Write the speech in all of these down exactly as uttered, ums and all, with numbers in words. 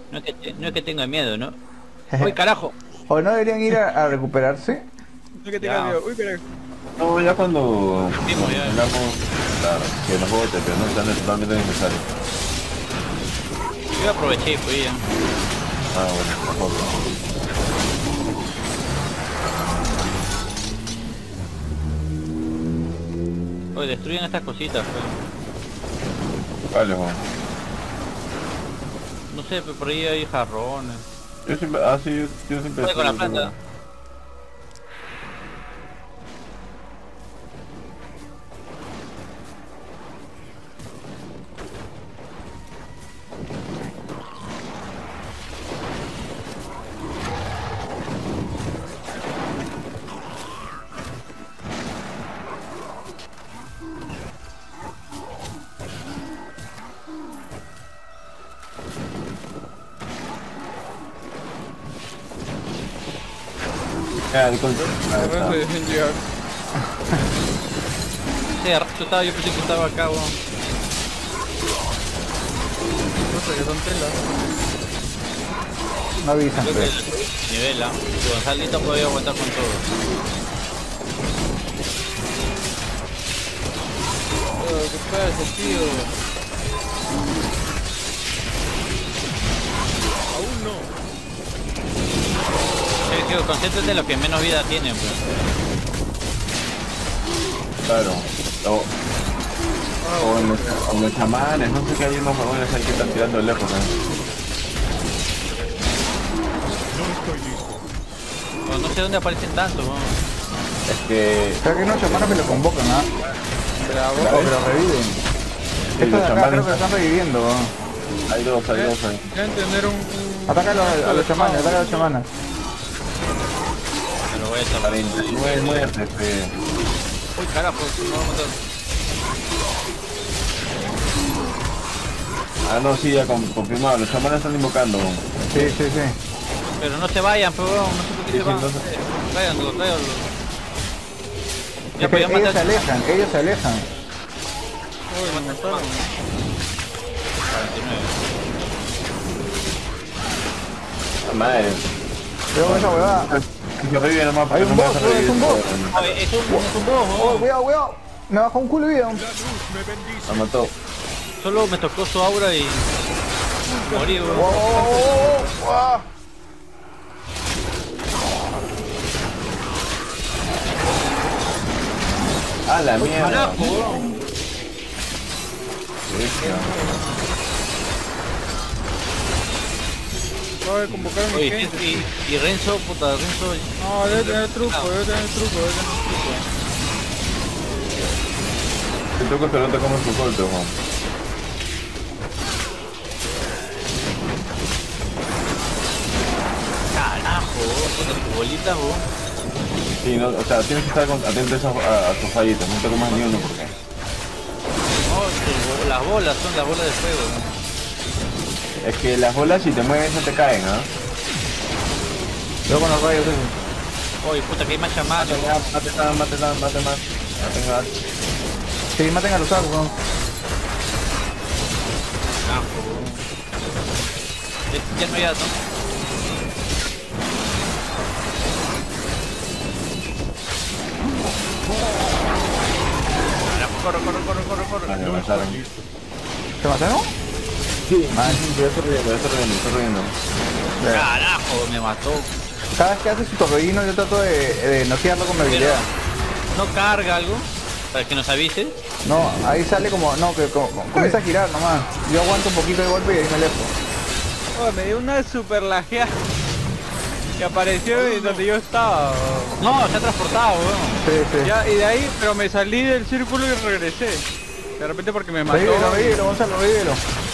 No es que, te- no es que tenga miedo, ¿no? ¡Uy, carajo! ¿O no deberían ir a, a recuperarse? No es que tenga Ya. miedo. Uy, pero... No, ya cuando Mismo, ya. tengamos, claro, que nos bote, pero no sean totalmente necesarios. Yo aproveché y fui ya. Ah, bueno, mejor. Oye, destruyen estas cositas, pues. Vale, Juan. No sé, pero por ahí hay jarrones. Yo siempre, ah, sí, yo, yo siempre... Voy con la estoy- planta. Ah, el control. Ah, No está. se dejen llegar. Sí, yo estaba, yo pensé que estaba acá, weón. No sé, que son telas. No avisan, Creo que pues. el nivel, ¿ah? Y Gonzalito podía aguantar con todo. Oh, ¿qué pasa, tío? Aún no. Sí, sí, concéntrate en lo que menos vida tiene, pues. Claro. O, o, en los, o en los chamanes, no sé qué hay unos jugadores ahí que están tirando lejos, ¿eh? Bueno, no sé dónde aparecen tantos, weón. Es que... Creo que unos chamanes me lo convocan, ¿ah? Bravo. O que lo reviven. Sí, Estos los de acá chamanes- creo que lo están reviviendo, ¿no? Hay dos, hay dos ahí. Deben tener un... un... Ataca a los, a los chamanes, ataca a los chamanes. Me lo voy a echar. cuarenta y nueve muertes, eh. Uy, carajo, no vamos a matar. Ah, no, sí, ya con- confirmado. Los chamanes están invocando. Sí, sí, sí. Pero no se vayan, pero weón, no sé por qué Sí, se sí, van. no sé. Tráiganlo, tráiganlo. Es Ya, que pues ya ellos maté se al- alejan, ellos se alejan. Uy, me mataron. cuarenta y nueve. Madre. Cuidado con esa huevada. Que revive nomás. Hay porque un no me boss, vas a weón, es revivir. un boss. Oye, es un, es un boss, Oh, weón. cuidado, cuidado. Me bajó un culo de vida. La mató. Solo me tocó su aura y... morí, weón. Wow, wow, wow, wow, wow. Ah, la mierda. Carajo, weón. Bestia. Acabo de convocar a mi Oye, gente. y, y Renzo, puta, Renzo... No, debe tener truco, debe tener truco, debe tener truco. El truco es que no te comes tu golpe, Juan. Carajo, weón, con tus bolitas, weón. Sí, no, o sea, tienes que estar con- atento a, esos- a, a tus fallitos. No te comas ni uno porque... No, tus bo- las bolas son las bolas de fuego, weón. Es que las bolas si te mueves no te caen, ¿ah? Cuidado con los rayos esos. Oye, puta, que hay más chamanes. Mate más, mate más, mate más, mate más. Mate más. Sí, maten a los arcos, ¿no? Carajo, weón. Ya- Ya no hay datos. Corre, corre, corre, corre, corre. Vale, me mataron. ¿Te mataron? Sí, ah, sí, yo estoy riendo, yo estoy riendo, estoy riendo. Carajo, me mató. Cada vez que hace su torbellino yo trato de, de noquearlo con mi habilidad. ¿No carga algo? Para que nos avise. No, ahí sale como, no, que como- como- comienza a girar nomás. Yo aguanto un poquito de golpe y ahí me alejo. Oh, me dio una super lajeada que apareció en donde yo estaba. Oh. No, se ha transportado, weón. Sí, sí. Ya, y de ahí, pero me salí del círculo y regresé. De repente porque me mató. Revívelo, revívelo, Gonzalo, revívelo.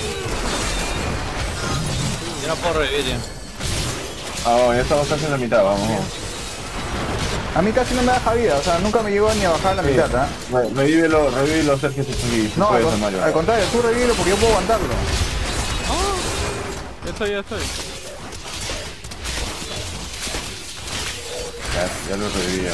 Yo no puedo revivir, ya. Ah, bueno, ya estamos casi en la mitad, vamos. A mí casi no me baja vida, o sea, nunca me llegó ni a bajar la Sí. mitad, ¿ah? Re- Revívelo, revívelo, Sergio, si si No, al, puedes, con- Mario. al contrario, tú revívelo porque yo puedo aguantarlo. Ya estoy, ya estoy. Ya, ya lo revivía.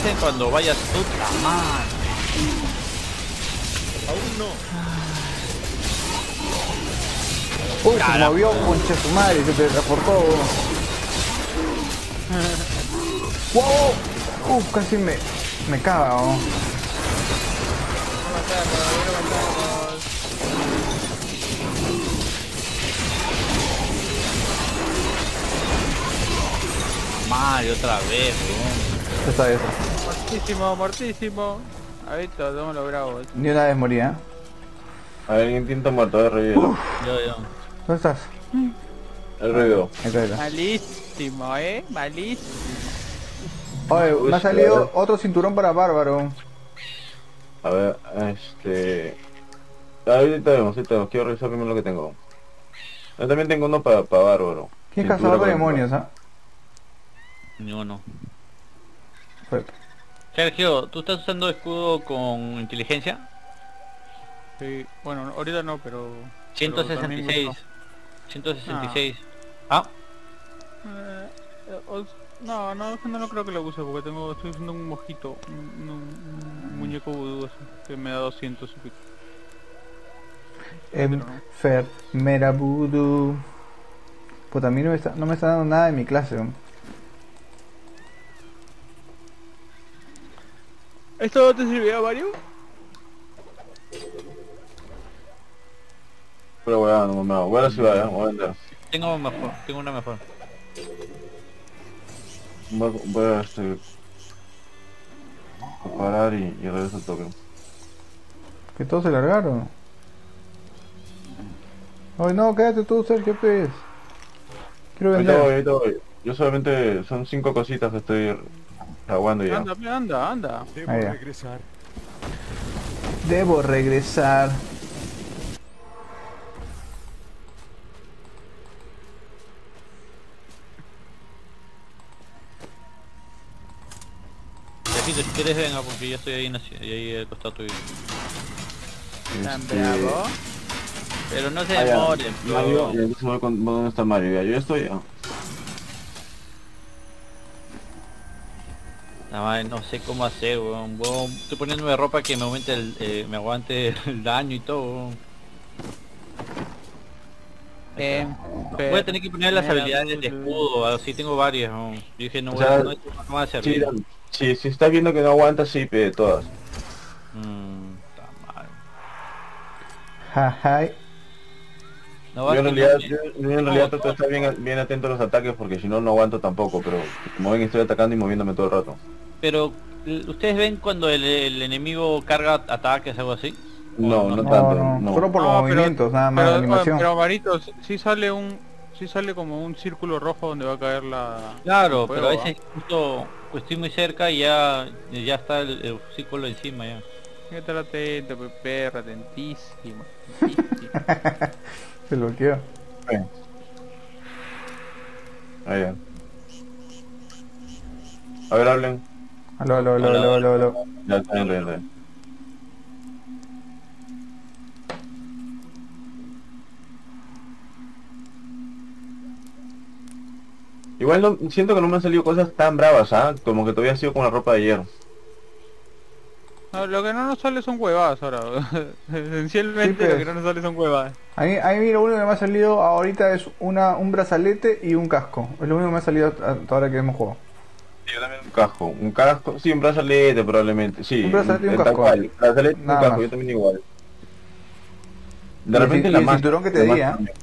avisen cuando vayas. Puta madre. Aún no. Uy, se movió, concha su madre, se teletransportó. Wow. Uf, casi me, me cago. Lo matamos, lo matamos. Mario otra vez, weón. Ya está eso. Mortísimo, mortísimo. Ahí todo, lo hemos logrado. Ni una vez moría. A ver, alguien intenta muerto, de revivo. Yo, yo. ¿Dónde estás? El revivo. Ahí está, ahí está. Malísimo, eh. Malísimo. Oye, Uy, me ha sí, a salido ver. otro cinturón para Bárbaro. A ver, este... Ahorita vemos, ahorita vemos. Quiero revisar primero lo que tengo. Yo también tengo uno para pa Bárbaro. ¿Quién es Cintura cazador de con- demonios, ah? Ni uno. Fue. Sergio, ¿tú estás usando escudo con inteligencia? Sí, bueno, ahorita no, pero... ciento pero sesenta y también seis. uso. ciento sesenta y seis. Ah, Eh, eh, os- no, no, es que no, no creo que lo use porque tengo, estoy usando un mojito, un, un- un muñeco vudú así, que me da doscientos y pico. Enfermera voodoo. Pues a mí no me está, no me está dando nada en mi clase. ¿No? ¿Esto te sirvió, Mario? Pero weón, no me hago. Voy a la ciudad, ya, voy a vender. tengo mejor, tengo una mejor. Voy a, voy a este... a parar y, y regreso al toque. Que todos se largaron. Ay no, quédate tú, Sergio, pues. Quiero Ahorita voy, vender. ahorita voy. Yo solamente son cinco cositas que estoy aguando ya. Anda, pe, anda, anda. Debo Ah, ya. regresar. Debo regresar. Sergito, si quieres venga porque yo estoy ahí, en la ci- ahí al costado tuyo. Tan Este... bravo. Pero no se Ah, ya. demoren, Mario, bro. y entonces voy con... ¿Dónde está Mario? Ya, yo ya estoy ya. Nada más, no sé cómo hacer, weón. Weón, estoy poniéndome ropa que me aumente el, eh, me aguante el daño y todo, weón. Eh, Voy a tener que poner las habilidades de escudo, así tengo varias, weón. Yo dije no O voy sea, a no, no me va a Sí, servir. sí, si estás viendo que no aguantas, sí, pide todas. Mmm, está mal. Jajay. No Yo en vas a realidad, tener- yo, yo en realidad trato de estar bien, bien atento a los ataques porque si no, no aguanto tampoco, pero como ven estoy atacando y moviéndome todo el rato. Pero, ¿ustedes ven cuando el, el enemigo carga ataques o algo así? No, no, No, tanto, no, no. solo por los No, pero- movimientos, nada más, pero, la animación. pero Marito, sí sale un, sí sale como un círculo rojo donde va a caer la... Claro, el pero a fuego, veces justo pues, estoy muy cerca y ya, ya está el, el círculo encima ya. ¿ah? Hay que estar atento, pe- perra, atentísimo. atentísimo. Se bloqueó. Sí. Ahí ya. A ver, hablen. Aló, aló, aló, aló, aló, aló. Ya está bien, bien, bien. Igual no, siento que no me han salido cosas tan bravas, ¿ah? Como que todavía sigo con la ropa de ayer. No, lo que no nos sale son huevadas ahora. Esencialmente Sí, pues. lo que no nos sale son huevadas. A mí, a mí lo único que me ha salido ahorita es una, un brazalete y un casco. Es lo único que me ha salido hasta ahora que hemos jugado. Sí, yo también un casco. Un casco, sí, un brazalete probablemente. Sí, Un brazalete y un tal casco. cual. Brazalete y un Nada casco, más. yo también igual. Y De el repente cin- la y el máscara, cinturón que te la di, máscara ¿ah? también.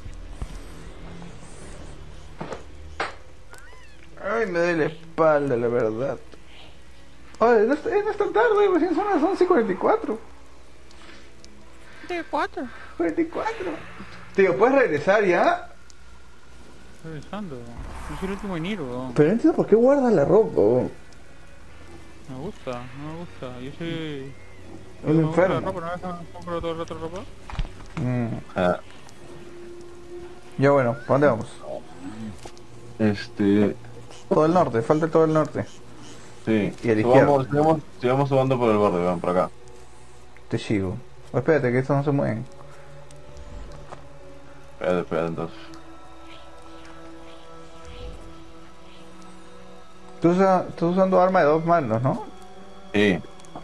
Ay, me duele la espalda, la verdad. Oye, no, es- eh, no es tan tarde, recién son las once y cuarenta y cuatro. ¿De cuatro? cuarenta y cuatro. Tío, ¿puedes regresar ya? Estoy pensando. Yo soy el último en ir, weón. Pero no entiendo por qué guardas la ropa. weón. Me gusta, no me gusta. Yo soy... Un me gusta la enfermo. ropa, ¿no ves? Compro todo el rato ropa. Mm. Ah, Ya bueno, ¿para dónde vamos? este... Todo el norte, falta todo el norte. Sí, Y a la subamos, sigamos, sigamos subando por el borde, vean, por acá. Te sigo. Oh, espérate, que estos no se mueven. Espérate, espérate entonces. Tú usa- estás usando arma de dos manos, ¿no? Sí.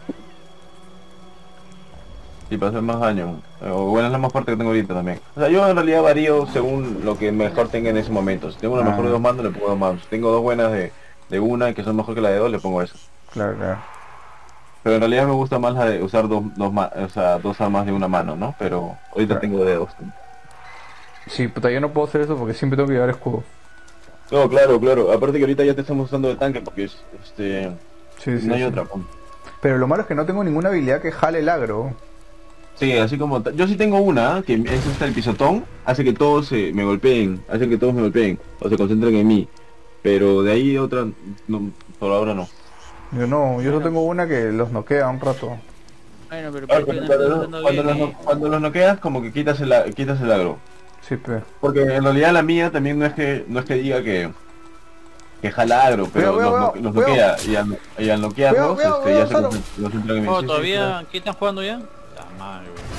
Sí, para hacer más daño. O bueno, es la más fuerte que tengo ahorita también. O sea, yo en realidad varío según lo que mejor tenga en ese momento. Si tengo una mejor de Ah. dos manos, le pongo dos manos. Si tengo dos buenas de, de una, que son mejor que la de dos, le pongo eso. Claro, claro. Pero en realidad me gusta más la de usar dos, dos, ma- o sea, dos armas de una mano, ¿no? Pero ahorita Claro. tengo de dos. Sí, puta, yo no puedo hacer eso porque siempre tengo que llevar escudo. No, claro, claro. Aparte que ahorita ya te estamos usando de tanque porque es, este, Sí, sí, no hay sí. otra. Pues. Pero lo malo es que no tengo ninguna habilidad que jale el agro. Sí, así como... ta- Yo sí tengo una, que es esta el pisotón, hace que todos se me golpeen, hace que todos me golpeen, o se concentren en mí. Pero de ahí otra, no, por ahora no. Yo no, yo solo tengo una que los noquea un rato. Bueno, pero Ah, ¿por qué cuando, no cuando estás los- usando cuando bien, los, eh? no- cuando los noqueas, como que quitas el, a- quitas el agro. Sí, pe. Porque en realidad la mía también no es que no es que diga que, que jala agro, pero Cuidado, los, cuidado, no- los cuidado. noquea y al, y al noquearlos, Cuidado, este, cuidado, ya se cuidado, concent- los concentran en mí. Oh, Sí, sí, todavía, ¿qué están jugando ya? La madre, weón.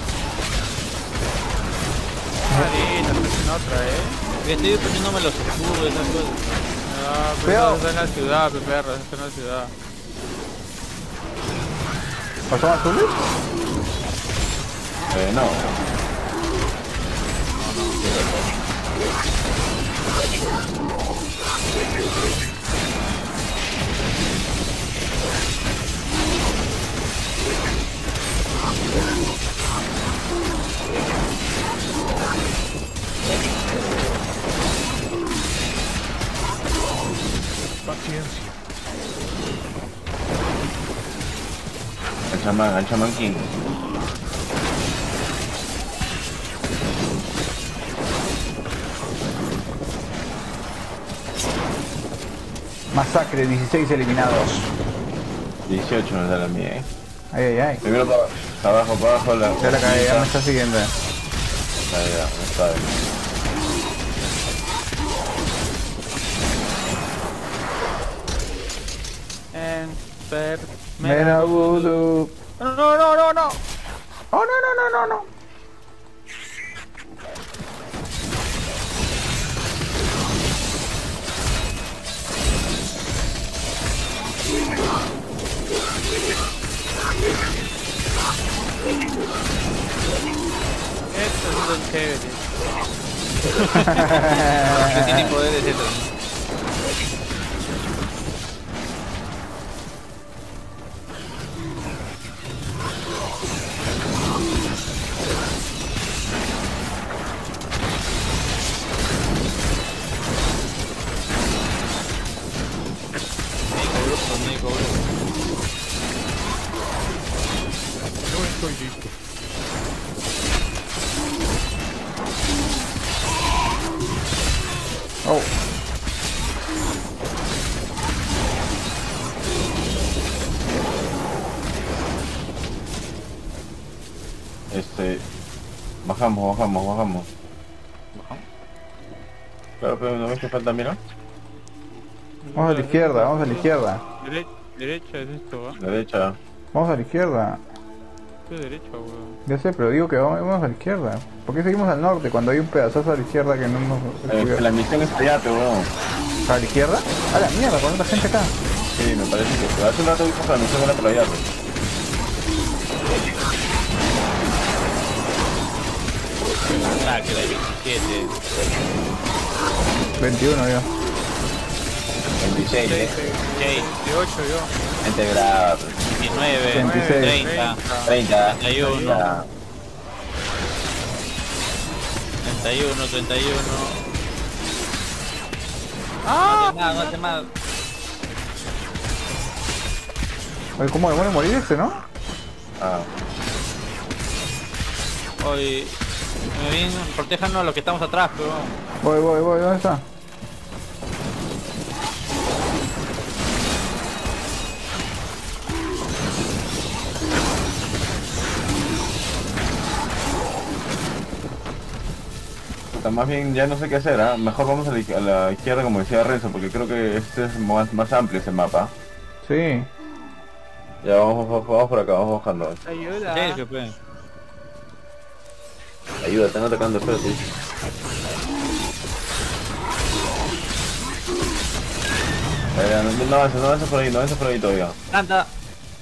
Marita, estás en otra, eh. Que estoy poniéndome los escudos, esas cosas. Ah, pero Cuidado. estás en la ciudad, pe perro, estás en la ciudad. ¿Pasó azules? Eh, no. El chamán, el chamán king. Masacre, dieciséis eliminados. dieciocho me da la mía, eh. Ay, ay, ay. Primero para, para abajo, para abajo la... Ya la cagué, ya me está siguiendo. Ya, ya, está bien. Enfermera. Voodoo. No, no, no, no, no. Oh, no, no, no, no, no. Esto es un chévere. Que tiene poderes eso. Médico bruto, médico bruto. No estoy listo. Oh, Este... Bajamos, bajamos, bajamos. Claro, pero no ves que falta, mira. vamos a la izquierda, vamos a la izquierda. Dere- derecha es esto, ¿ah? Derecha. Vamos a la izquierda. Esto es derecha, weón. Ya sé, pero digo que vamos, vamos a la izquierda. ¿Por qué seguimos al norte cuando hay un pedazazo a la izquierda que no hemos Eh, descubierto? la misión es allá, pero bueno. ¿A la izquierda? A la mierda, con otra gente acá. Sí, me parece que... Hace un rato vimos que la misión era por allá, pues. Ah, que la diecisiete. veintiuno yo. veintiséis, eh. seis, dieciocho yo. Gente brava. diecinueve, veintiséis. treinta, treinta. treinta y uno, treinta y uno, treinta y uno. ¡Ah! No hace más, no hace más. Oye, ¿cómo demuere morir este, no? Ah. Hoy, bien, protéjanos a los que estamos atrás, pero... Voy, voy, voy, ¿dónde está? Puta, más bien ya no sé qué hacer, ¿ah? Mejor vamos a la, a la izquierda como decía Renzo, porque creo que este es más, más amplio ese mapa. Sí. Ya vamos, vamos, vamos por acá, vamos bajando. Ayuda. Sí, que pues. Ayuda, están atacando, espérate. Eh, no, no avances, no avances por ahí, no avances por ahí todavía. Planta.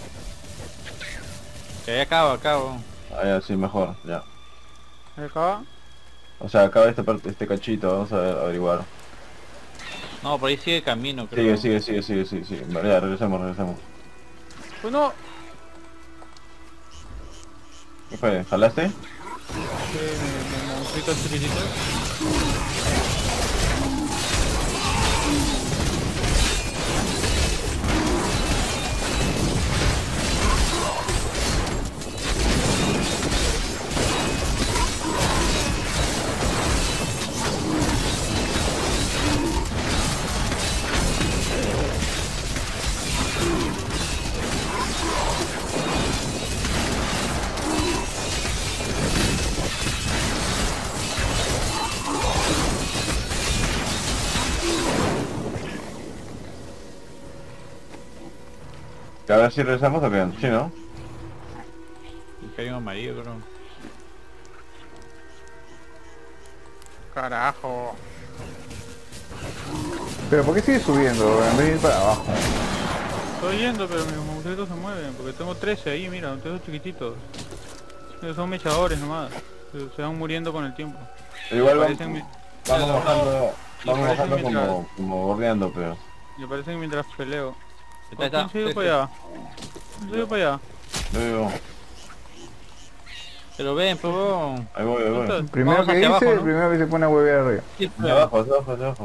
Que ahí acaba, acaba. Ah, ya, sí, mejor, ya. ¿Ahí acaba? O sea, acaba esta parte, este cachito, vamos a averiguar. No, por ahí sigue el camino, creo. Sigue, sigue, sigue, sigue, sigue, sigue. Vale, ya, regresamos, regresamos. Pues no. ¿Qué fue? ¿Jalaste? Sí, me, me monstruitos chiquititos. ¿Que a ver si regresamos o qué? Sí, ¿no? Que hay un amarillo, creo. Carajo. Pero ¿por qué sigue subiendo? En vez de ir para abajo. Estoy yendo, pero mis monstruitos se mueven. Porque tengo trece ahí, mira, tengo chiquititos. Ellos son mechadores nomás. Se, se van muriendo con el tiempo. Pero igual vamos, Aparecen mi- vamos bajando, vamos parece bajando mientras- como, como bordeando, pero... Me parecen mientras peleo. Está, está. ¿Quién se ha ido Sí, para allá? ¿Quién se ha ido para allá? Yo digo, Pero ven, pues, weón. ahí voy, ahí voy. ¿Dónde estás? Primero Vamos que hacia dice, abajo, ¿no? primero que se pone a huevear arriba. Sí, Hacia pues. abajo, hacia abajo, hacia abajo.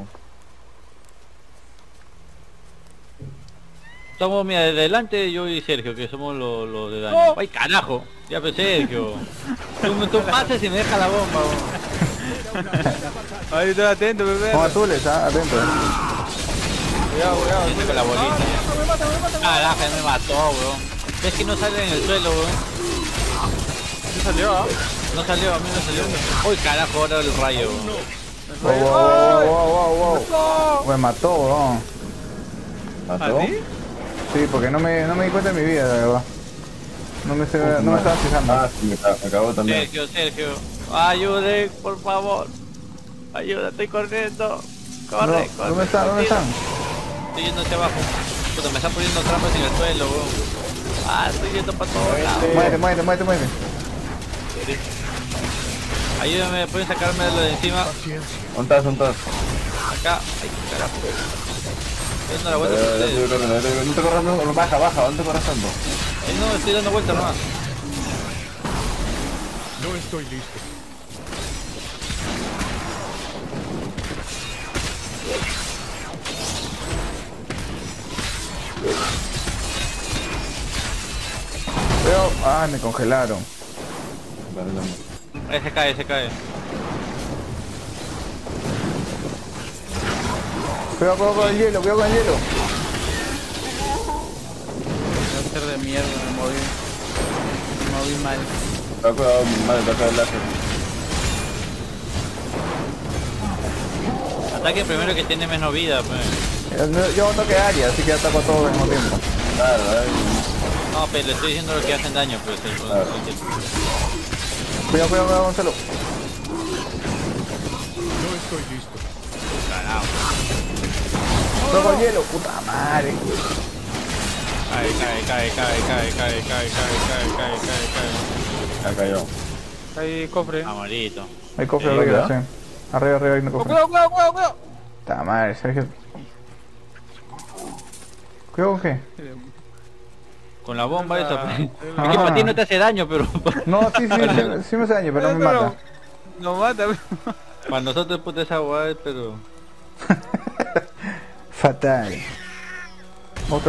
Estamos, mira, de delante yo y Sergio, que somos los, los de daño. ¡No! ¡Ay, carajo! Ya pues, Sergio. Tú, tú pasas y me dejas la bomba, weón. Ahí estoy atento, bebé. Son azules, ¿ah? Atento. Cuidado, cuidado. Viene con la bolita. Carajo, ya me mató, weón. ¿Ves que no sale en el suelo, weón? ¿Sí salió, ah? No salió, a mí no salió. ¡Uy, carajo! Ahora el rayo, weón. Wow, wow, wow, wow, wow, wow. Me mató, weón. ¿Mató? ¿A ti? Sí, porque no me, no me di cuenta de mi vida, la verdad. No me, se- no me estaba fijando. Ah, sí, me, ca- me acabó también. Sergio, Sergio. Ayude, por favor. Ayuda, estoy corriendo. No, Corre, corre. ¿dónde están? ¿Dónde están? Estoy yendo hacia abajo. Puta, me están poniendo trampas en el suelo, weón. Ah, estoy yendo para todos lados. Muévete, muévete, muévete, muévete. Ayúdame, pueden sacarme de lo de encima. ¿Dónde estás? ¿Dónde estás? Acá. Ay, qué carajo. Estoy dando la vuelta Eh, por ya te ustedes. voy corriendo, ya te voy- No te corras, no, baja, baja, ¿dónde te corras tanto? Ay, no, estoy dando vueltas nomás. No estoy listo. Veo, ah, me congelaron. Dale, dale. Ahí se cae, se cae. Cuidado, cuidado con el hielo, cuidado con el hielo. Voy a ser de mierda, me moví. Me moví mal. Cuidado, cuidado, madre, te acaba el láser. Ataque primero que tiene menos vida, pues. Eh, no, yo toque área, así que ataco a todos al mismo tiempo. Claro, ahí. No, pero le estoy diciendo lo que hacen daño, pues. el- Claro. el- Cuidado, cuidado, cuidado, Gonzalo. No estoy listo. Toco el hielo, puta madre. Cae, cae, cae, cae, cae, cae, cae, cae, cae, cae, cae, cae. Ya cayó. Ahí, cofre. Amarito. Hay cofre Sí, arriba, ¿verdad? sí. Arriba, arriba hay un Oh, cofre. cuidado, cuidado, cuidado, cuidado. Puta madre, Sergio. ¿Cuidado con qué? Con la bomba esa, pues. Es que Ah. para ti no te hace daño, pero No, sí, sí, sí, sí me hace daño, pero no me mata. No mata. para nosotros puta esa guay, pero... Fatal. Otro.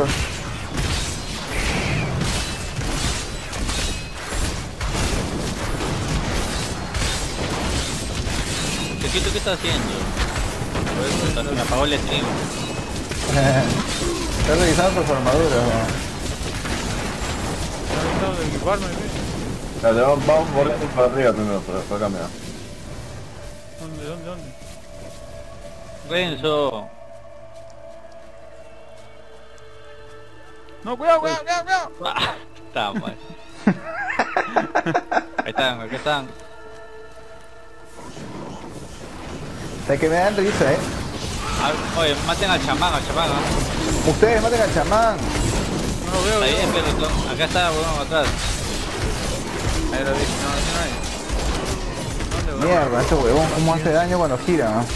Chiquito, ¿qué estás haciendo? Por eso me apagó el stream. Estoy revisando sus armaduras, weón. Tratando de equiparme, ¿eh? Dale, vamos, vamos bordeando para arriba primero, por, por acá, mira. ¿Dónde, dónde, dónde? Renzo. No, cuidado, cuidado, cuidado, cuidado. Ah, está mal. Ahí están, acá están. De que me dan risa, eh. Ah, oye, maten al chamán, al chamán, ¿ah? Ustedes maten al chamán. No lo veo, Está bien, veo. pero acá está, weón, atrás. Ahí lo vi, no, no hay. ¿Dónde va? Mierda, este huevón, cómo hace daño cuando gira, ¿no?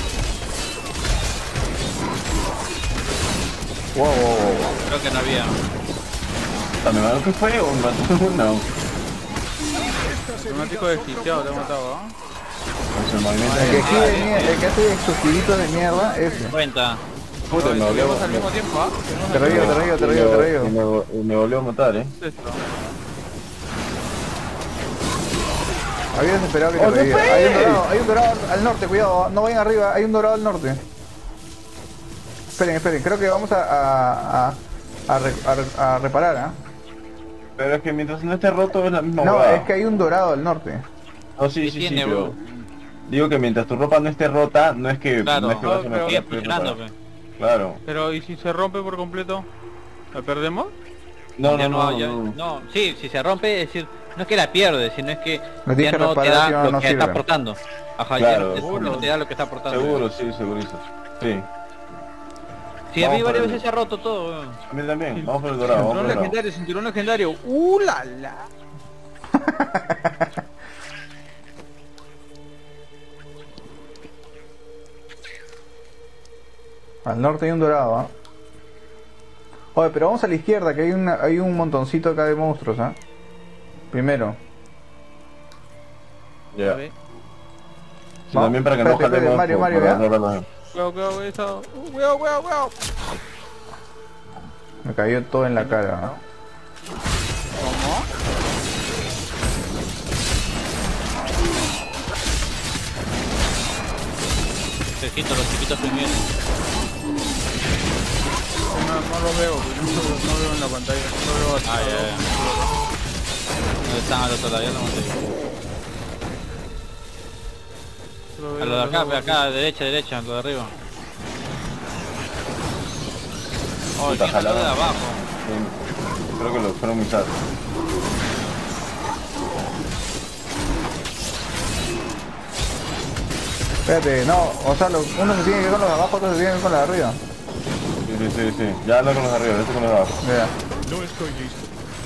Wow, wow, wow, wow. Creo que no había. ¿Me mató que fue o me mató uno? Lunático desquiciado, te he matado, ¿ah? Pues el movimiento El que de gira de mierda, el que hace sus giritos de mierda, ese. Cuenta. puta, me volvió Volvemos al mismo tiempo, ¿ah? Te revivo, te revivo, te revivo, te y revivo. me, vo- y me volvió a matar, eh. Esto. Había desesperado que te ¡Oh, se reviva. fue! Hay un dorado, hay un dorado al norte, cuidado, no vayan arriba, hay un dorado al norte. Esperen, esperen, creo que vamos a, a, a, a, re- a re- a reparar, ¿ah? Pero es que mientras no esté roto es la misma No, huevada. es que hay un dorado al norte. No, sí, ¿Qué sí, tiene, sí, pero... bro? Digo que mientras tu ropa no esté rota, no es que... Claro, no es que vas a no, mejorar, sigue pero funcionando, para- pe. Claro. Pero, ¿y si se rompe por completo? ¿La perdemos? No, Ya no, no, ya- no. no, sí, si se rompe, es decir, no es que la pierdes, sino es que Lo tienes ya que no te reparar, da si no, lo no que sirve. está aportando. Ajá, Claro. ya no te, no te da lo que está aportando. Seguro, sí, segurísimo. Sí. Sí, a mí Vamos varias por el- veces se ha roto todo, weón. A mí también. Vamos por el dorado, vamos por Cinturón el dorado. legendario, cinturón legendario. ¡Uh, la, la! Al norte hay un dorado, ¿ah? Oye, pero vamos a la izquierda, que hay, una, hay un montoncito acá de monstruos, ¿ah? Primero. Ya. A ver. Sí, también para que no Espérate, espérate, jalemos Mario, por- Mario, por ¿ya? la norma. Cuidado, cuidado, cuidado, esa- uh, cuidado, cuidado, cuidado. Me cayó todo en la cara, ¿ah? ¿Cómo? Cerquito, los chiquitos primero. No, no lo veo, no, lo- no veo en la pantalla. No lo veo hasta Ah, ya, ya. ¿Dónde están a los todavía? No sé. Lo veo, A los de acá, lo ve veo. acá, derecha, derecha, a los de arriba. Oh, Puta, ¿quién está de jalaron. abajo? Sí. Creo que lo fueron mis datos. Espérate, no, o sea, los- uno se tiene que ir con los de abajo, otro se tiene que ir con los de arriba. Sí, sí, sí, sí. Ya no con los de arriba, este con los de abajo. Mira. No estoy listo.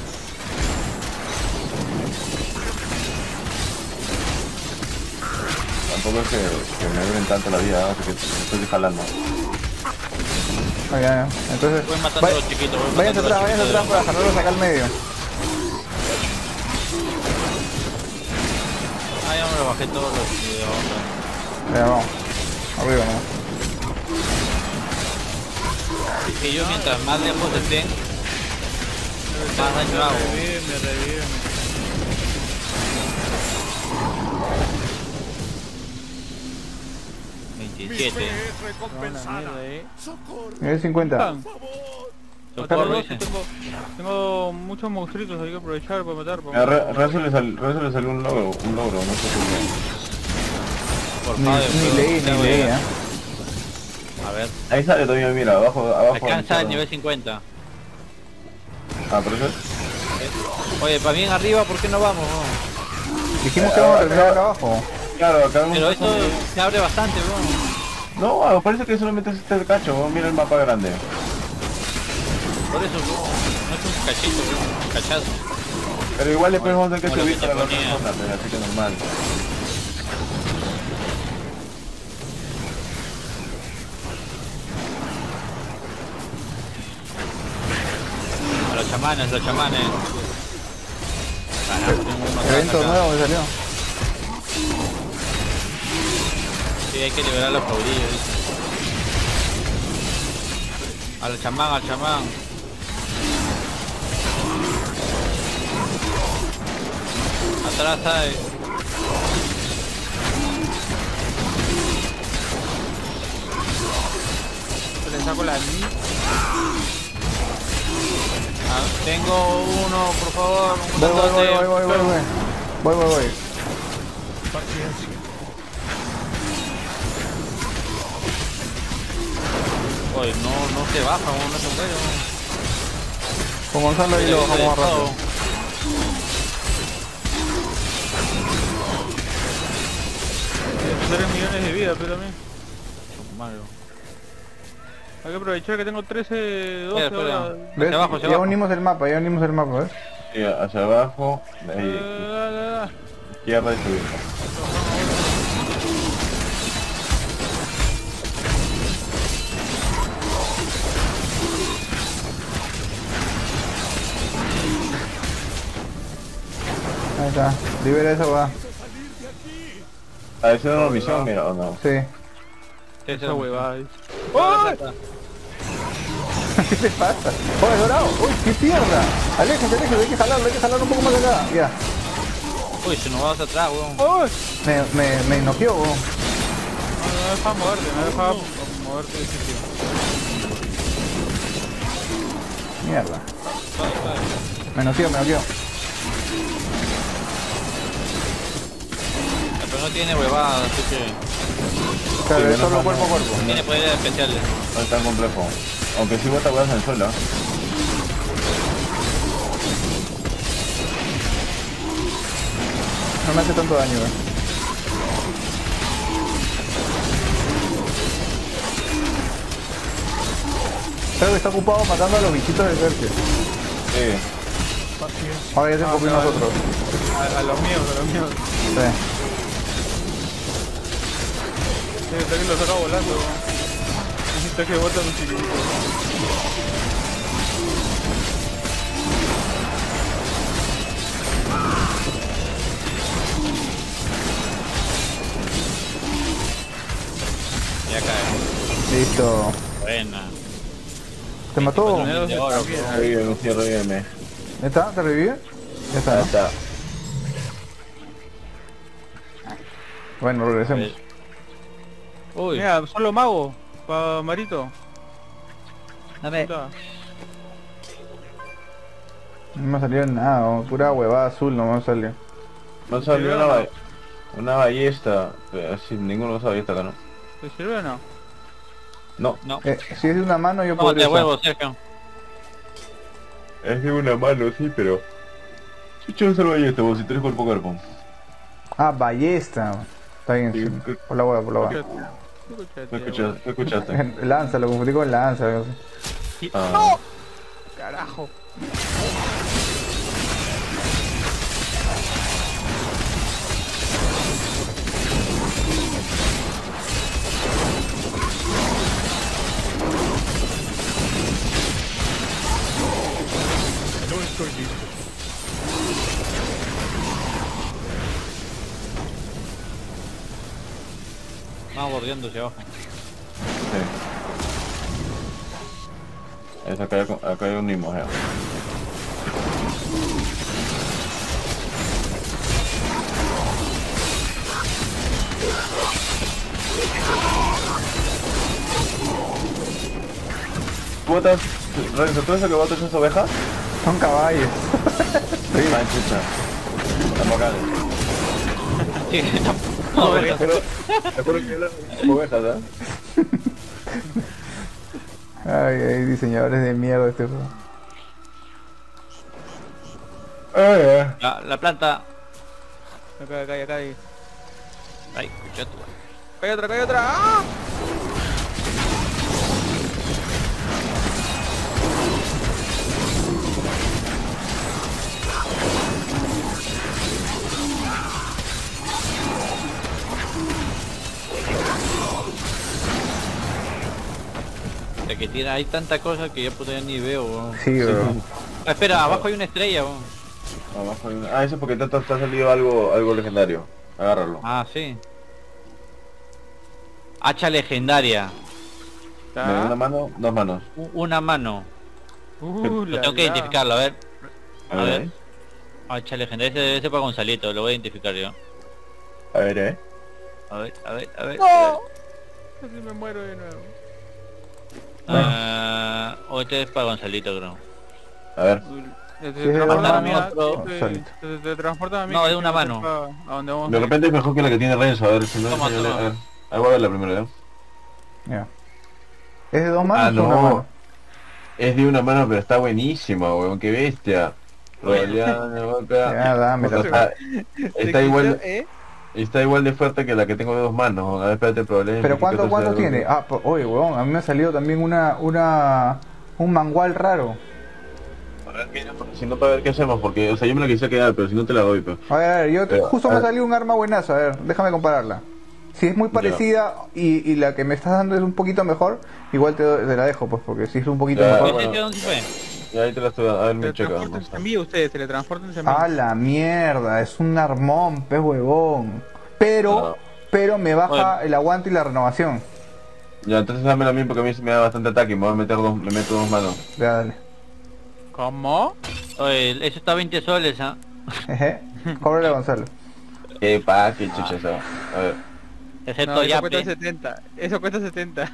Tampoco es que, que me duren tanto la vida, ¿no? Así que estoy jalando. Ah, ya, ya. Entonces, Voy matando vay- a los chiquitos, voy váyanse matando a atrás, los váyanse atrás chiquitos. para jalarlos acá al medio. Ah, ya me lo bajé todos los de abajo. Ya, vamos. Arriba, ¿no? Es que yo mientras más lejos esté, más daño hago. Revíveme, revíveme. veintisiete. Una mierda ahí. Nivel cincuenta. Ah, Socorro, tengo, dice. tengo, tengo muchos monstruitos, hay que aprovechar para matar. para A matar. Re- Rezo le, sal- Rezo le salió un logro, un logro, no sé por Por Ni, favor, ni pero- leí, ya ni voy leí, a- ¿eh? A ver, qué. Ahí sale todavía, mira, abajo, abajo. alcanza el izquierdo. nivel cincuenta. Ah, por eso. Oye, para bien arriba, ¿por qué no vamos? No? Dijimos que vamos a terminar acá abajo. Claro, acá vemos. Pero esto se abre bastante, weón. No, ah, parece que solamente es este cacho, weón, mira el mapa grande. Por eso, weón, no es un cachito, weón, un cachazo. Pero igual después vamos a tener que Como lo subir que te para la otra ponía. zona, pero así que normal. A los chamanes, los chamanes. Carajo, tengo unos Evento acá. nuevo me salió. Sí, hay que liberar los caudillos, dice. Al chamán, al chamán. Atrás hay. Le saco la ni. Ah, tengo uno, por favor. Un Voy, voy, voy, grandote. voy, voy, voy, voy. Voy, voy, voy. Paciencia. Oye, no, no se baja, weón, no se puede. weón. Con Gonzalo y lo bajamos más rápido. tres millones de vida, pero también. Malo. Hay que aprovechar que tengo trece, Espera, doce espera. horas. ¿Ves? Hacia abajo, hacia Ya abajo. unimos el mapa, ya unimos el mapa, ¿ves? Sí, hacia abajo, de Da, ahí, da, da, da. izquierda y subir. Ahí está. Libera esa weá. A ver si era una misión, mira, o no. Sí. Esa huevada. es- ¿Qué te pasa? ¡Oh, es dorado! ¡Uy, qué mierda! Aléjate, aléjate, hay que jalarlo, hay que jalarlo un poco más acá. Ya. Uy, se nos va hacia atrás, weón. ¡Oh! Me, me, me noqueó, weón. No, no deja moverte, no deja moverte de sitio. Mierda. Vale, vale. Me noqueó, me noqueó. Pero no tiene huevada, así que Claro, Sí, es menos solo mal, cuerpo a no. cuerpo. tiene poderes especiales. No es tan complejo. Aunque sí bota huevas en el suelo. ¿eh? No me hace tanto daño, weón. Creo que está ocupado matando a los bichitos del Berke. Sí. Paciencia. Ahora ya se Ah, copió no, nosotros. A, a los míos, a los míos. Sí. Sí, está que lo saca volando. Necesita que bota un chiquitito. Ya cae. Listo. Buena. ¿Te mató? Primero se oro, también, ¿eh? Revíveme, sí, revíveme. ¿Ya está? ¿Te revivió? Ya está, Ahí ¿no? está. Bueno, regresemos. Uy, Mira, solo mago. Pa Marito. dame. Puta. No me salió nada, weón. Pura huevada azul no me salió. No salió ¿Sirvió una, o no? ba- una ballesta. Pero sí, ninguno usa ballesta acá, ¿no? ¿Te sirve o no? No, No. Eh, si es de una mano yo Tómate podría usar. huevos, Sergio. es de una mano, sí, pero... Chucho, usa ballesta, vos, si tú eres cuerpo a cuerpo. Ah, ballesta. Está bien, Sí, sí. que- Por la hueá, por la hueá. Escúchate. ¿Qué escuchaste? ¿Qué escuchaste? Lanza, lo confundí con lanza. algo así. Ah. ¡No! Carajo. No estoy listo. Vamos bordeando hacia abajo. Sí. Es acá, hay- acá hay un Nimo, ya. ¿Tú botas, Renzo, tú eres el que botas esas ovejas? Son caballos. Ah, chucha. Están bacanes. Sí, No, te juro, te juro que eran ovejas, ¿eh? Ay, ay, diseñadores de mierda este juego. Eh, la, la planta. Acá, acá, acá. Ahí. Ay, escucha tú. Acá hay otra, acá hay otra. ¡Ah! De que tiene, hay tanta cosa que ya puta ya ni veo, weón. Sí, bro. Ah, espera, abajo hay una estrella, weón. abajo hay una- Ah, eso es porque te, te ha salido algo, algo legendario. Agárralo. Ah, sí. Hacha legendaria. Me da una Está. mano, dos manos. U- Una mano. Uh, Lo la, tengo que la. identificarlo, a ver. A A ver, ver. Hacha legendaria, ese debe ser para Gonzalito, lo voy a identificar yo. a ver, eh. A ver, a ver, a ver. ¡No! Casi me muero de nuevo. Ah, o este es para Gonzalito, creo. A ver. Te, te Sí, es de transportan una a mí, mano, ah, otro- te- solito. te- te transportan a mí. No, que de una quiero mano. sepa A dónde vamos De a ir. repente es mejor que la que tiene Renzo, a ver si no Toma, yo le- toma. a ver. Ahí voy a verla primero, ¿ya? Ya. ¿Es de dos manos Ah, o una no. mano? Es de una mano, pero está buenísima, weón, qué bestia. Probabilidad de golpe. Ya, dámela. Está, está ¿Te igual, quito, eh? está igual de fuerte que la que tengo de dos manos. A ver, espérate, probabilidad. ¿Pero de cuánto, que cuánto sea tiene? algo- Ah, po- oye, weón, a mí me ha salido también una, una, un mangual raro. ver, mira, porque si no para ver qué hacemos, porque, o sea, yo me la quise quedar, pero si no te la doy, pues. A ver, a ver, yo te- Pero, justo a me ver. salió un arma buenaza, a ver, déjame compararla. Si es muy parecida y, y la que me estás dando es un poquito mejor, igual te, do- te la dejo, pues, porque si es un poquito Ya, mejor... ¿Ese bueno. tío dónde fue? Y ahí te la estoy dando, a ver, mi checa. Teletransportense a mí ustedes, teletransportense a mí. A la mierda, es un armón, pez huevón. Pero, Ah. pero me baja el aguante y la renovación. Ya, entonces dámelo a mí porque a mí se me da bastante ataque y me voy a meter dos, me meto dos manos. Ya, dale. ¿Cómo? Oye, eso está a veinte soles, ¿ah? Jeje. Cóbrale a Gonzalo. Eh, pa, qué chucha esa. A ver. Excepto No, eso ya, cuesta pe. setenta. Eso cuesta setenta.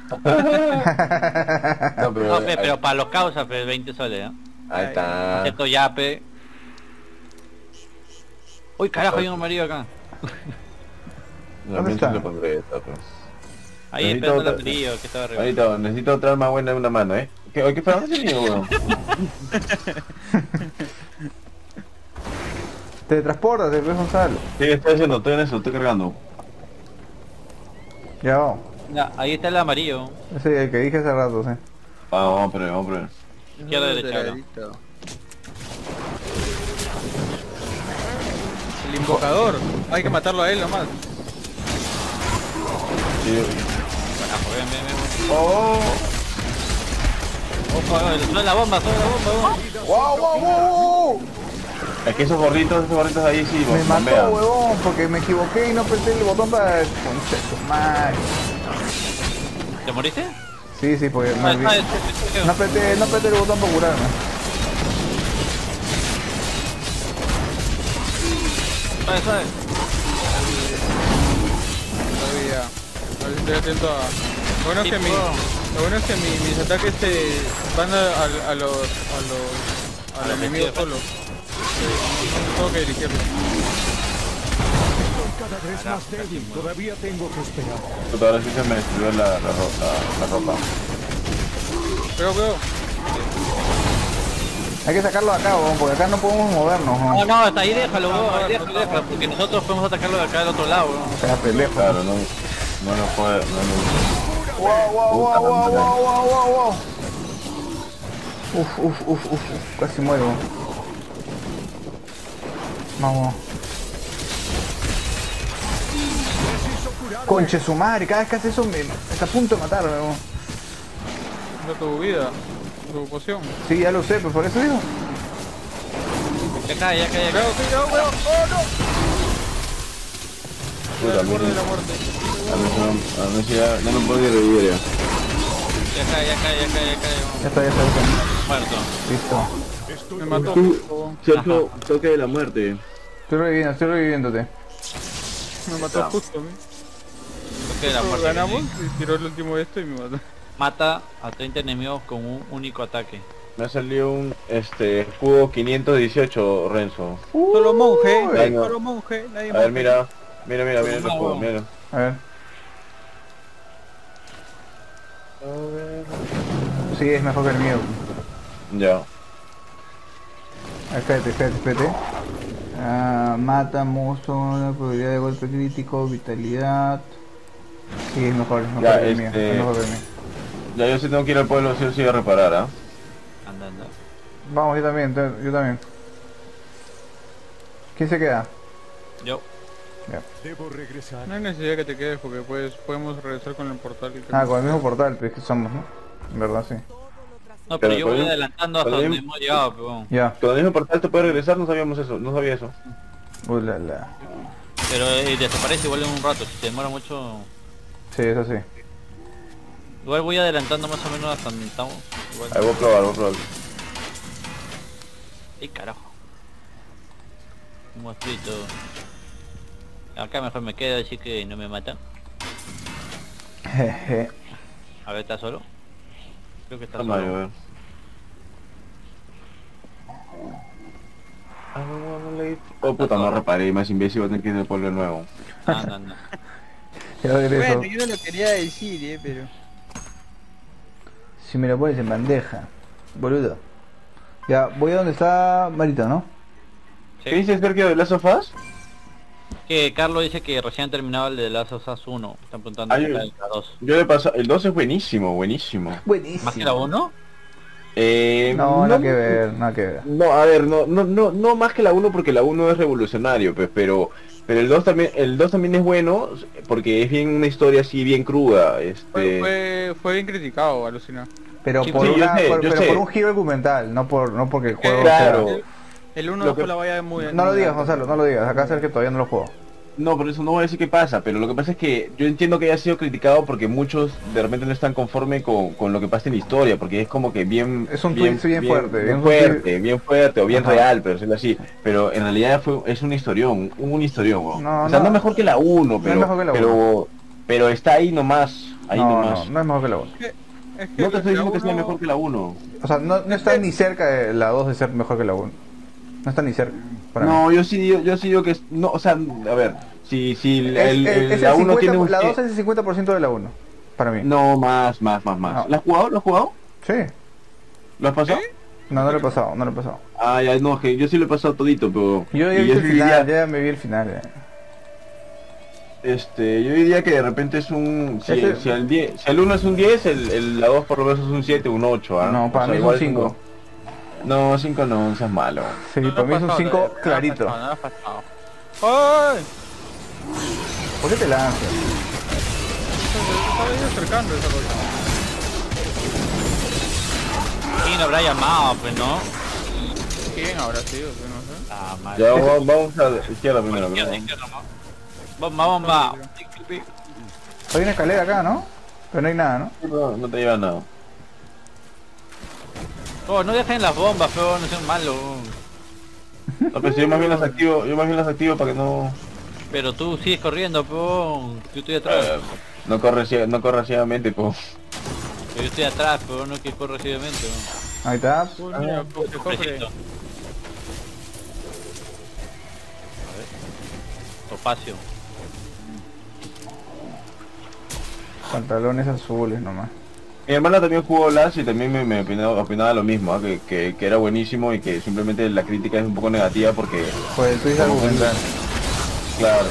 No, pero, No, pe, ahí- pero para los causas, pe, veinte soles, ¿ah? ahí está. Excepto ya, pe. Uy, carajo, hay un amarillo acá. La ¿Dónde mientras está? le pondré esta, pues. Ahí Necesito esperando el otra- amarillo que estaba arriba. Ahorita, necesito otra arma buena en una mano, ¿eh? ¿Qué, qué fue? ¿Dónde se weón? Teletransportate, pues, Gonzalo. Sí, estoy haciendo, estoy en eso, estoy cargando. Ya vamos. Ya, ahí está el amarillo. Ese es el que dije hace rato, sí. Vamos, vamos a ver, vamos a ver. Izquierda, derecha, acá. Doradito. El invocador. Hay que matarlo a él nomás. Sí, Carajo, ven, ven, ven. oh, Ojo, suena la bomba, suena la bomba, bomba. ¡Wow, wow, wow! es que esos gorritos, esos gorritos ahí sí, Me mató, bombean. huevón, porque me equivoqué y no apreté el botón para... Concha de tu madre. ¿Te moriste? Sí, sí, porque me Ah, olvidé. está, está, está, No apreté, no apreté el botón para curarme. Suave, suave. Todavía. A ver si estoy atento a... Lo bueno es que, mi, Tipo. lo bueno es que mi- mis ataques se van a, a, a los... a los... A al los enemigo vestidos. solo. Sí, no tengo que dirigirlo. Estoy cada vez más débil. Todavía tengo que esperar. Puta, ahora sí se me destruyó la, la, ro- la, la ropa. Pero, pero... Hay que sacarlo de acá, huevón, porque acá no podemos movernos, No, huevón. no, hasta ahí déjalo, weón, ahí déjalo, déjalo, porque nosotros podemos atacarlo de acá del otro lado, weón. O sea, pendejo. Claro, no, no lo puede, no lo... Wow, wow, Puta wow, wow, madre. wow, wow, wow, wow. Uf, uf, uf, uf, uf, casi muero. Vamos. Conche su madre, cada vez que hace eso me está a punto de matarme, huevón. Esa es tu vida. Tu poción. Sí, ya lo sé, pues por eso digo. Ya cae, ya cae, ya cae. Cuidado, cuidado, cuidado. ¡Oh, no! Puta, Al borde de la a muerte. mí se me- a mí sí ya, ya no puedo ir revivir ya. Ya cae, ya cae, ya cae, ya cae, Ya está, ya está, ya está. muerto. Listo. Me mató. Tú, Oh, Sergio, toque de la muerte. Estoy reviviendo, estoy reviviéndote. me mató justo a mí. Toque de la muerte. Ganamos y tiró el último de esto y me mató. Mata a treinta enemigos con un único ataque. Me ha salido un este escudo quinientos dieciocho, Renzo. Solo monje, Uy. Daño. solo monje, nadie A monje. ver, mira, mira, mira, mira el No. escudo, mira. A ver. Sí, es mejor que el mío. Ya. Ah, Espérate, espérate, espérate. Ah, mata monstruo, una probabilidad de golpe crítico, vitalidad. Sí, es mejor, es mejor Ya, que el mío. este- Es mejor que el mío. Ya, yo sí tengo que ir al pueblo, sí o sí a reparar, ¿ah? Anda, anda. Vamos, yo también, yo yo también. ¿Quién se queda? Yo. Debo regresar. No hay necesidad que te quedes porque pues podemos regresar con el portal. y Ah, con el mismo portal, pues que somos, ¿no? En verdad, sí. No, pero Pero yo voy podemos- adelantando hasta podemos- donde hemos llegado, pero bueno. Ya. Con el mismo portal te puede regresar, no sabíamos eso, no sabía eso. Uy, la, la. Pero eh, desaparece igual en un rato, si se demora mucho. Sí, eso sí. Igual voy adelantando más o menos hasta donde estamos. Igual. Ahí voy a probar, voy a probar. ¡Ay, carajo! Un monstruito. Acá mejor me quedo, así que no me matan. Jeje. A ver, ¿está solo? Creo que está Toma, a solo. ver. Oh puta, no reparé, más imbécil, voy a tener que ir al pueblo de nuevo. Ah, no, no. Ya regreso. Bueno, yo no lo quería decir, eh, pero... Si me lo pones en bandeja. Boludo. Ya, voy a donde está Marito, ¿no? Sí. ¿Qué dices, Sergio, de Last of Us? Que Carlos dice que recién terminado el de Last of Us uno. Están preguntando Ay, por la dos. Yo le paso, el dos es buenísimo, buenísimo. Buenísimo. ¿Más que la uno? Eh, No, nada que ver, nada que ver. No, a ver, no, no, no, no más que la uno porque la uno es revolucionario, pues, pero, pero el dos también, el dos también es bueno porque es bien una historia así bien cruda, Fue, este. fue, fue bien criticado, alucina. Pero, Sí, por, sí, yo una, sé, por, yo pero sé. por un giro argumental, no por no porque el juego Claro. sea... El, el uno Lo dejó que- la valla muy No lo muy digas, alta. Gonzalo, no lo digas. Acá Sergio todavía no lo juego. No, por eso no voy a decir qué pasa, pero lo que pasa es que yo entiendo que haya sido criticado porque muchos de repente no están conforme con, con lo que pasa en la historia, porque es como que bien Es un bien, twist bien fuerte, bien es un fuerte, twist- bien fuerte o bien Ajá. real, pero decirlo así. Pero en realidad fue es un historión, un, un historión. ¿no? No, o sea, no. no mejor que la uno, No es pero mejor que la pero pero está ahí nomás, ahí No, nomás. no, no es mejor que la uno. Es que, es que No te estoy la diciendo que sea uno- mejor que la uno. O sea, no, no está ni cerca de la dos de ser mejor que la uno. No está ni cerca. Para mí. No, yo sí digo, yo sí digo que es, no, o sea, a ver, si si el, Es, el- es- el- es la el uno tiene cincuenta, un la dos es el cincuenta por ciento de la uno. Para mí. no más, más, más, más. No. ¿Lo has jugado? ¿Lo has jugado? Sí. ¿Lo has pasado? No, no lo he pasado, no lo he pasado. Ah, ya, no, que yo sí lo he pasado todito, pero... Yo ya y vi yo el sí final, diría, ya me vi el final. ya. este, yo diría que de repente es un... Si, Ese- si el diez, si el uno es un diez, el, el- la dos por lo menos es un siete, un ocho, ¿ah? No, O para sea, mí es igual un cinco. como- No, cinco no, no seas malo. Sí, no lo para mí he es un pasado cinco todavía, no lo he clarito. pasado, no lo he pasado. ¡Ay! ¿Por qué te lanzas? Se está acercando esa cosa. ¿Quién habrá llamado? Pues no. ¿Quién habrá sido? Yo no sé. Ah, madre. Ya, vamos, vamos a la izquierda primero. Izquierda, ¿no? izquierda, ¿no? Bomba, bomba. Hay una escalera acá, ¿no? Pero no hay nada, ¿no? No, no te lleva nada. Oh, no dejen las bombas, pero no sean malos. No, pero si yo más bien las activo, yo más bien las activo para que no... Pero tú sigues corriendo, pero yo estoy atrás. eh, no corre, cie- no corre ciegamente, pues. Yo estoy atrás, pero no que corre rápidamente. Ahí está. Uy, mira, cofre, cofre. Cofrecito. A ver. Topacio. Pantalones azules nomás. Mi hermana también jugó Last y también me, me opinaba, opinaba lo mismo, ¿ah? que, que, que era buenísimo y que simplemente la crítica es un poco negativa porque, Pues el twist Como que- argumental. claro,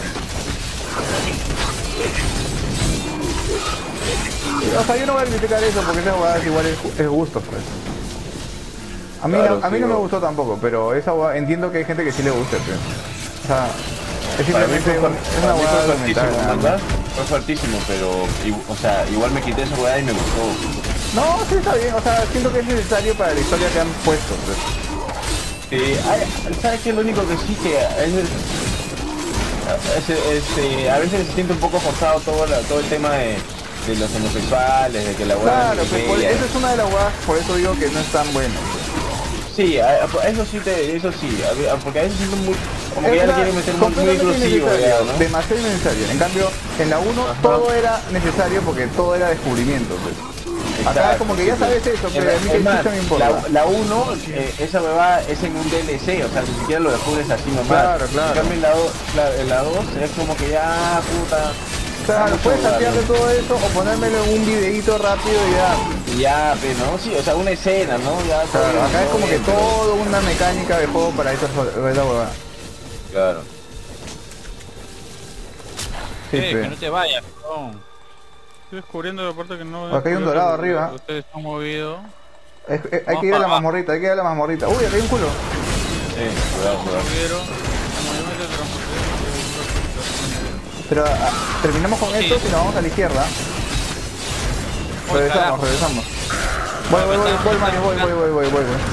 O sea, yo no voy a criticar eso porque esa jugada igual es, es gusto, pues. A mí, Claro, no, a mí sí, no me o- gustó tampoco, pero esa jugada, entiendo que hay gente que sí le guste, pues. O sea, es para mí simplemente fue, un- fuer- es una para mí jugada fue argumental. fuertísimo, nada más. ¿verdad? Fue fuertísimo, pero, i- o sea, igual me quité esa jugada y me gustó. No, sí está bien, o sea, siento que es necesario para la historia que han puesto, pues. Eh, hay- ¿Sabes qué? Lo único que sí que a veces, es- este, a veces se siente un poco forzado todo, la- todo el tema de, de los homosexuales, de que la hueá Claro, es pues, por- gay, esa es una de las jugadas, por eso digo que no es tan bueno. Sí, a- a- eso sí, te, eso sí, a- a- porque a veces siento muy, como que ya le Es quieren meter muy, muy completamente inclusivo, innecesario, ya, ¿no? demasiado innecesario. En cambio, en la uno todo era necesario porque todo era descubrimiento, pues. Acá Exacto, como que ya sí, sabes sí. eso, Es pero a mí es que más, chucha me importa. la, la uno, eh, esa huevada es en un D L C, o sea, ni siquiera lo descubres así nomás. Claro, claro. En cambio, en la, do- claro, en la dos es como que ya, puta... Claro, mucho puedes huevada, saltearte ¿no? todo eso o ponérmelo en un videíto rápido y ya. Y ya, pero no, sí, o sea, una escena, ¿no? Ya, todo Claro, bien, acá es todo como que bien, pero- todo una mecánica de juego para esa, esa huevada. Claro. Sí, Eh, pe. que no te vayas, perdón. Estoy descubriendo la parte que no... Acá hay un dorado arriba. Ustedes han movido. Es- es- hay que ir a la mazmorrita, hay que ir a la mazmorrita. Uy, acá hay un culo. Sí, cuidado, cuidado. Movieron. Como yo me teletransporté, Pero ah, terminamos con esto si nos vamos a la izquierda. Voy, Regresamos, carajo. regresamos. Voy, voy, voy, voy, Mario, voy, voy, voy, voy, voy, voy.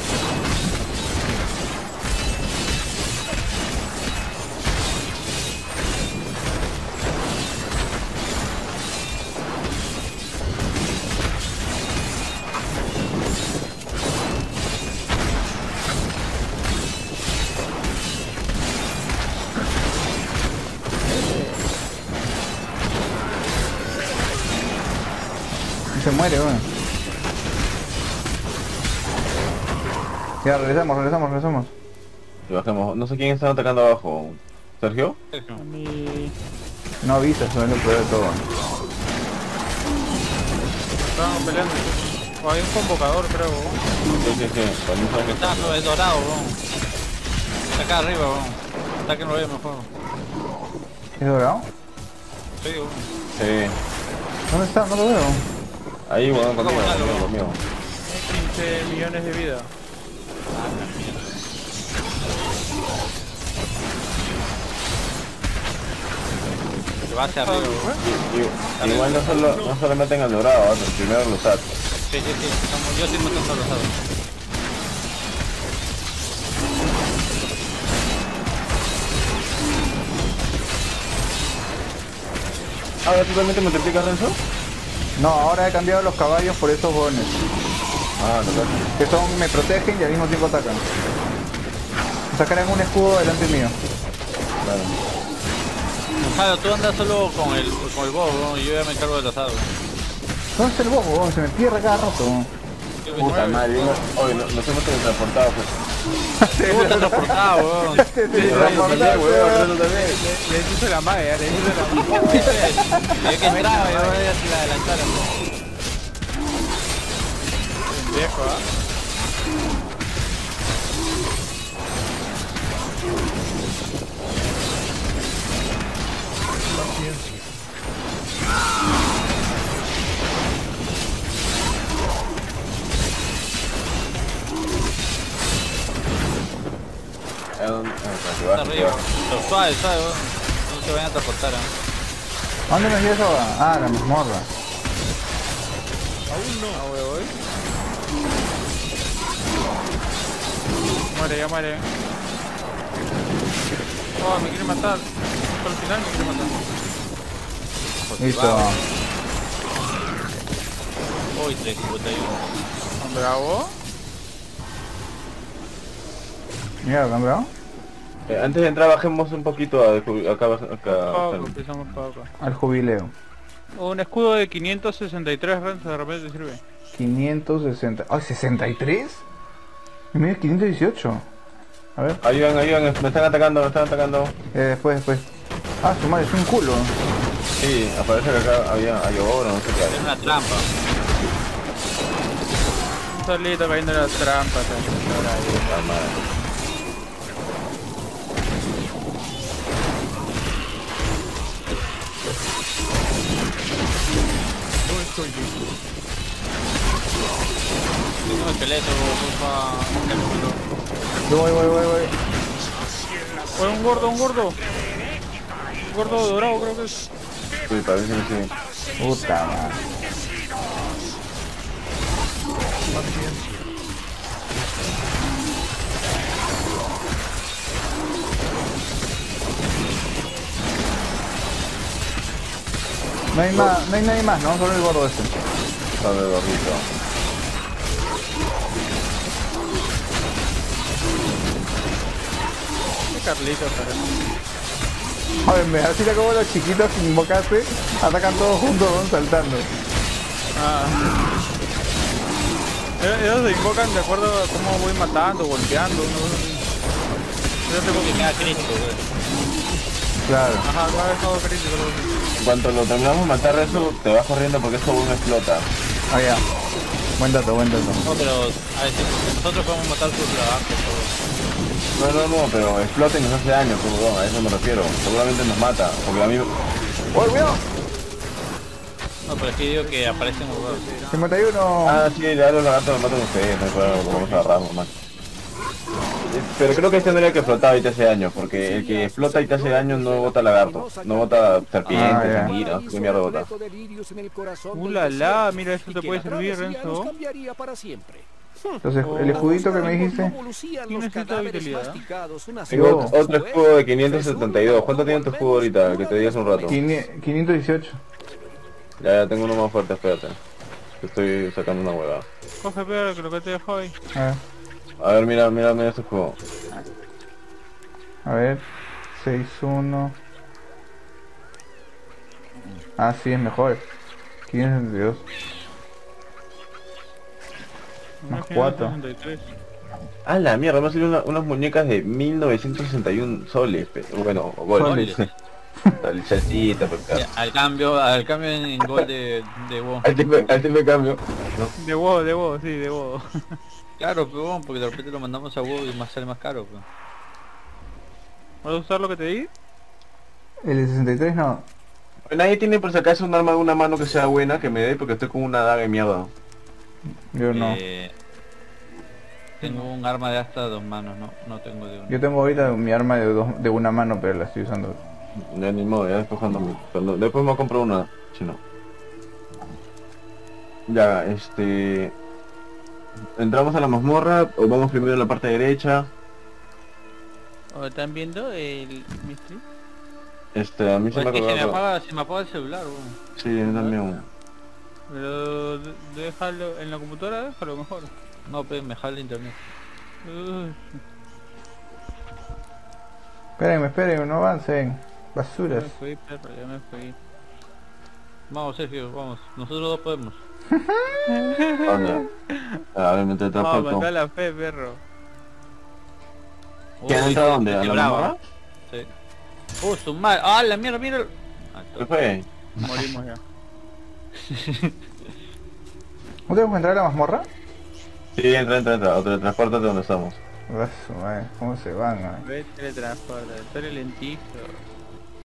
Y se muere, weón. Ya, regresamos, regresamos, regresamos. Y bajemos. No sé quién está atacando abajo. ¿Sergio? A mí... No avisas, no es lo peor de todo. Estaban peleando. O hay un convocador, creo. Sí, sí, sí. Para mí son- Está, no, es dorado, weón. Está acá arriba, weón. Está que no lo veo mejor. ¿Es dorado? Sí, weón. Sí. ¿Dónde está? No lo veo. Ahí, bueno, conmigo, Vamos, dale, conmigo, vamos. conmigo. Me he quince millones de vida. Ah, la mierda. Que va hacia arriba, weón. Y- y- Igual no solo, no solo meten al dorado, otro, primero los atos. Sí, sí, sí. Estamos, yo estoy matando a los hados. Ahora tú también te multiplicas, Renzo. No, ahora he cambiado los caballos por estos bones. Ah, no, no. Que son, me protegen y al mismo tiempo atacan. Sacarán un escudo delante mío. Claro. Claro, tú andas solo con el, con el boss, weón, y yo ya me encargo de los hados. ¿Dónde está el bobo? weón? Se me pierde cada rato. Puta madre, no- hoy no- nos hemos teletransportado, pues. ¿Cómo te has transportado, weón? Este se transporta, weón. Le hizo la magia, le hizo la magia. Yo que entraba, yo voy a si la adelantaron. Pendejo, ¿ah? Eh, un- eh, que Está va, que arriba. va. Pero suave, suave, weón. No se vayan a transportar, ¿eh? ¿A dónde me llevas ahora? Ah, la mazmorra. Ah, huevo, ¿eh? Muere, ya muere. Oh, me quiere matar. Al final me quiere matar. Listo. Uy, tres cincuenta y uno. Bravo. Mira, ¿han bravo? Eh, antes de entrar bajemos un poquito a, acá, acá, acá. Poco, empezamos poco. Al jubileo. Un escudo de quinientos sesenta y tres Renzo, de repente te sirve. quinientos sesenta. ¡Ay, sesenta y tres! Y mira, quinientos dieciocho. A ver, Ayudan, ayudan, me están atacando, me están atacando. eh, después, después. Ah, su madre, es un culo. Sí, aparece que acá había, hay oro, no sé qué Es hay. una trampa. Un solito cayendo en la trampa. Ah, madre. No estoy listo. Tengo un esqueleto, porfa. Yo voy, voy, voy, voy. Fue un gordo, un gordo. Un gordo dorado creo que es. Sí, parece que sí. Puta madre. No hay más, no hay nadie más, ¿no? Solo el gordo ese. Sale el gordito. Qué Carlito, pero. A ver, me así como los chiquitos que invocaste, atacan todos juntos, van saltando. Ah. Ellos ellos se invocan de acuerdo a cómo voy matando, golpeando, una cosa así. Yo tengo Que que... me da crítico, weón. Claro. Ajá, no ha dejado crítico, algo así. En cuanto lo terminamos de matar eso, te vas corriendo porque eso aún explota. Ah, ya. Buen dato, buen dato. No, pero a ver, si nosotros podemos matar sus trabajos, No, no, no, pero explota y nos hace daño, perdón, a eso me refiero. Seguramente nos mata, porque a mí... ¡Oye, cuidado! no, pero es que digo que aparecen huevos. cincuenta y uno. Ah, sí, ya los lagartos nos matan ustedes, no hay problema, lo vamos a agarrar nomás. Pero creo que este no era el que explotaba y te hace daño, porque el que explota y te hace daño no bota lagarto, no bota serpientes, Ah, ya. anguilas, qué mierda bota. Uh, la, la, mira, eso te puede servir, Renzo. Entonces, el escudito que me dijiste. ¿Quién necesita vitalidad? Tengo Yo. otro escudo de quinientos setenta y dos, ¿cuánto tiene tu escudo ahorita? Que te di hace un rato. quinientos dieciocho. Ya, ya tengo uno más fuerte, espérate. Estoy sacando una huevada. Coge, pero que lo que te dejó ahí. A ver, A ver, mira, mira, mira este escudo. a ver. seis uno. Ah, sí, es mejor. quinientos setenta y dos. Más cuatro. sesenta y tres. Ah, la mierda, me han salido una- unas muñecas de mil novecientos sesenta y uno soles, pero bueno, goles. Soles. Tal chacita, pero claro. Al cambio, al cambio en, en gol de, de WoW. Al tipo, al tipo de cambio. ¿no? De huevo, de huevo, sí, de huevo. Claro, pero bueno, porque de repente lo mandamos a WoW y más sale más caro, pues. ¿Vas a usar lo que te di? El de sesenta y tres no. Nadie tiene por si acaso un arma de una mano que sea buena que me dé porque estoy con una daga de mierda. Yo no. Eh, Tengo un arma de hasta dos manos, no, no tengo de una. Yo tengo ahorita mi arma de, dos, de una mano, pero la estoy usando. Ya ni modo, ya después cuando, me- cuando después me compro una, si no. Ya, este... ¿Entramos a la mazmorra o vamos primero a la parte derecha? ¿O están viendo el mystery? Este, a mí se Pues me es ha que se me acordado... apaga, se me apaga el celular, weón. Sí, a mí también. Pero de- déjalo en la computadora, déjalo mejor. No, pues me jala internet. Uy, Espérenme, espérenme, no avancen. ya Basuras. me fui, perro, ya me fui. Vamos, Sergio, vamos. Nosotros dos podemos. ¿Dónde? A ver, me No, teletransporto. con toda la fe, perro. ¿Qué han Uy, entrado qué- dónde? ¿A qué la brava. mazmorra? Sí. Oh, su madre. Ah, la mierda, mira. Ah, ¿Qué fue? Morimos ya. ¿No tengo que entrar a la mazmorra? Sí, entra, entra, entra. O teletransportate donde estamos. Basu, madre, ¿cómo se van? Madre? Ve teletransporte, estoy lentito.